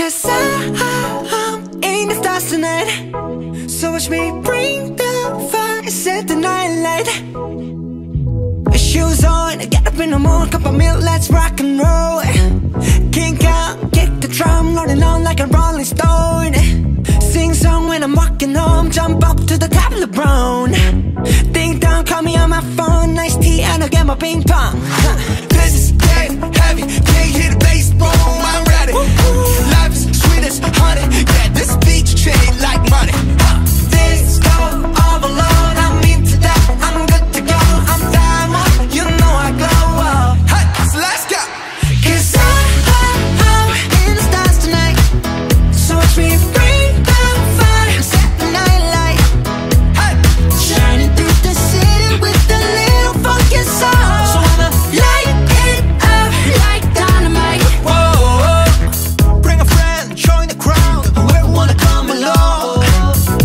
Cause I'm in the stars tonight. So watch me bring the fire, set the night light. Shoes on, get up in the morning, cup of milk, let's rock and roll. Kink out, kick the drum, rolling on like a rolling stone. Sing song when I'm walking home, jump up to the top of the brown. Ding dong, call me on my phone, nice tea and I'll get my ping pong. This is dead heavy, can't hear the bass, boom, I'm ready. Life is sweet as honey, yeah, this beach chain like money. This go overload, I'm into that, I'm good to go. I'm diamond, you know I glow up. Hey, so let's go. Cause I'm in the stars tonight. So watch me bring the fire, set the night light. Hey, Shining through the city with a little funky soul. So I'ma light it up like dynamite. whoa, bring a friend, join the crowd, whoever wanna come along.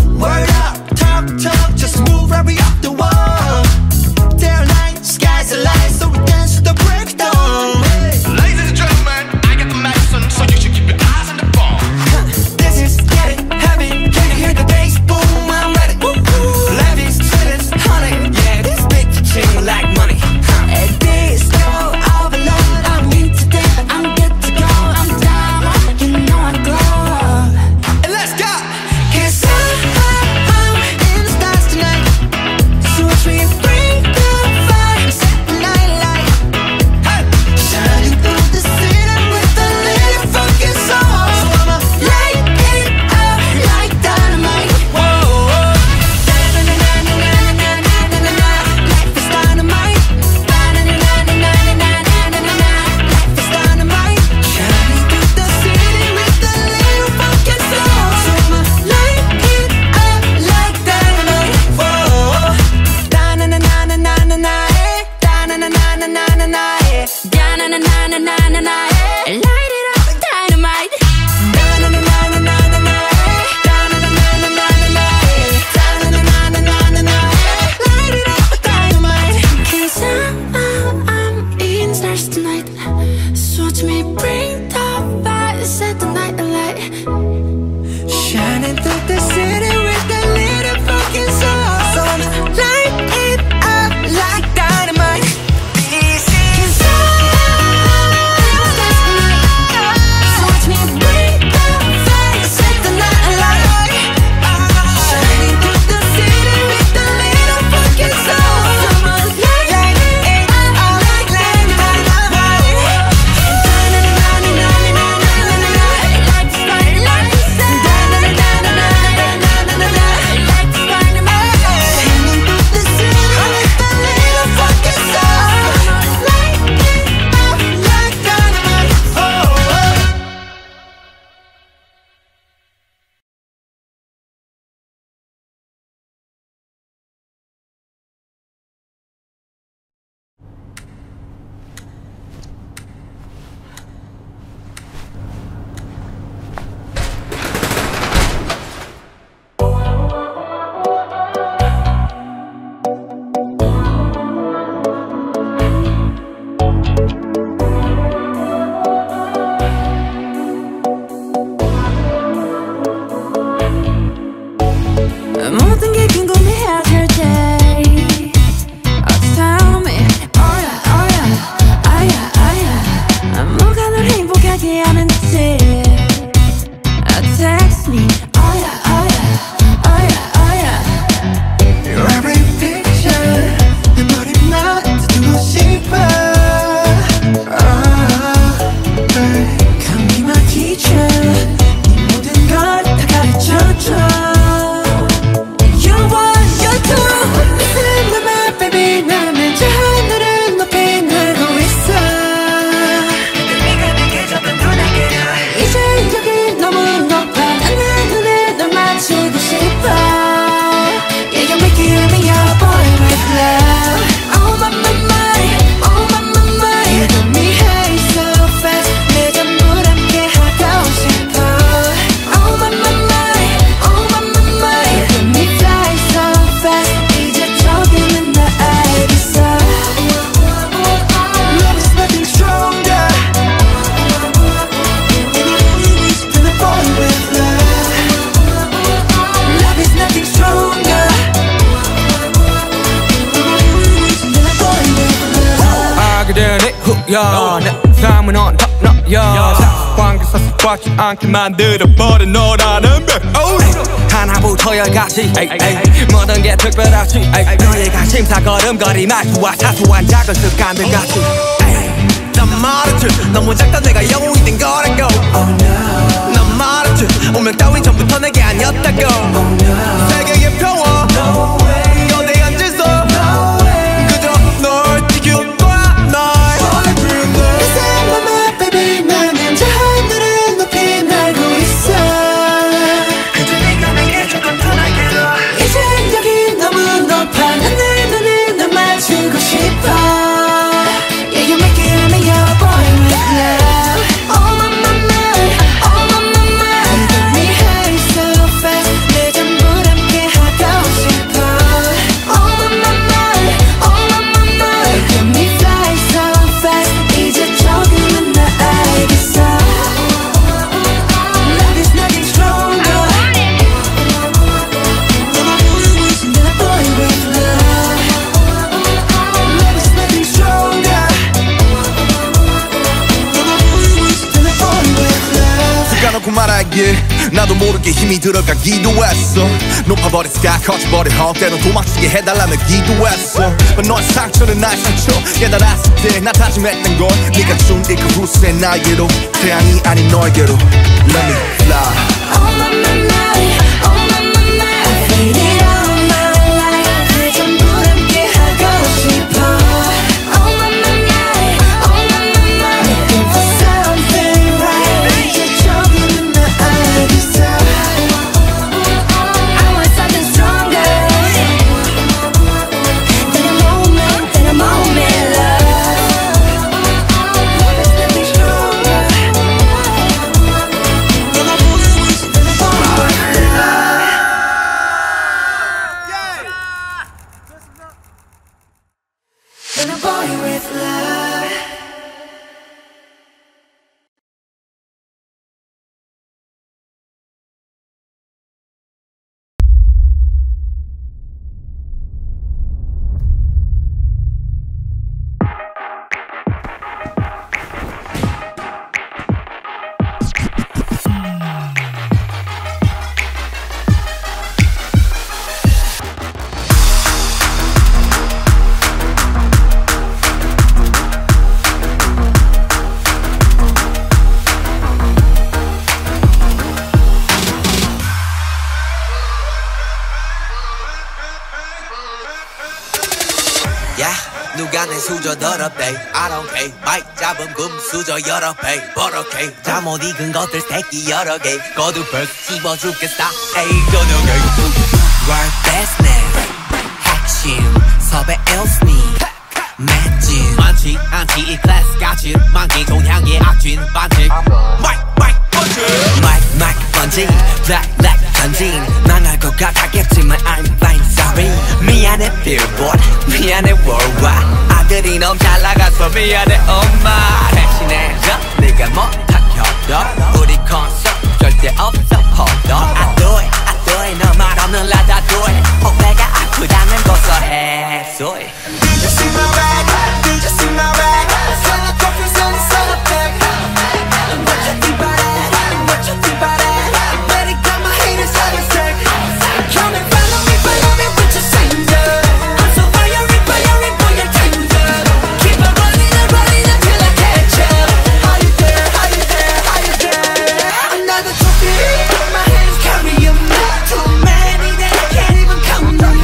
야, 내 삶은 on top 너야 사관계사 꽉지 않게 만들어버린 너라는 백 하나부터 열까지 모든 게 특별하지 너의 관심사 걸음걸이 말투와 사소한 작은 습관들 같이 난 말했지 너무 작다 내가 영웅이 된 거라고 난 말했지 운명 따윈 전부터 내게 아니었다고 세계의 평화 거대한 질서 그저 널 지킬 거야 날 이상한 맘에 baby 나는 저 하늘을 높이 날고 있어 그저 네가 내게 조금 더 날개로 이젠 여기 너무 높아 난 내 눈을 널 맞추고 싶어 Yeah, you make it and you're a boy with love Oh my mama, oh my mama You get me high so fast 내 전부 함께 하고 싶어 Oh my mama, oh my mama You get me fly so fast 이제 조금은 나 알겠어 Love is nothing stronger You're a boy with love Love is nothing stronger 까놓고 말하길 나도 모르게 힘이 들어가기도 했어 높아버린 sky 커져버린 헛 때론 도망치게 해달라며 기도했어 너의 상처는 나의 상처 깨달았을 때 나 다짐했던 건 네가 준 이 그 후세 날개로 태양이 아닌 너에게로 Let me fly Oh my mama, oh my mama I waited all my life 그 전부 함께 하고 싶어 Oh my mama, oh my mama Looking for something right 이제 조금은 나 알겠어 I want something stronger than a moment love Love is nothing stronger than a boy with love 야 누가 내 수저 더럽대 I don't care 마이크 잡은 금 수저 여러 배 버럭해 잠못 익은 것들 새끼 여러 개 거두벌 씹어 죽겠어 에이 저녁에 World business 핵심 섭외 일스니 맷진 많지 않지 이 클래스 같이 만기 동향의 악진 반칙 마이크 번지 black 전진 망할 것 같았겠지만 I'm fine sorry 미안해 billboard 미안해 worldwide 아들이 너무 잘 나가서 미안해 엄마 대신해줘 네가 못한 협력 우리 콘서트 절대 없어 hold up I do it 너 말 없는 라다 do it 혹내가 아프다는 고소해 소리 Did you see my bag? Did you see my bag? Sell a trophy, sell a bag What you think about that? What you think about that? Better got my haters out of sick Come and follow me with your singer I'm so fiery, boy, you're tender Keep on running until I catch up How you there, how you there, how you there? Another trophy, my hands carry them Too many that I can't even count them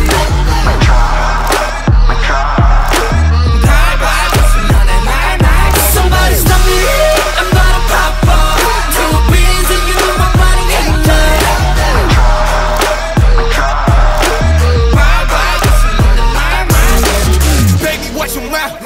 Somebody stop me, I'm not a popper Two beans and you know I'm running hater Baby, watch your mouth,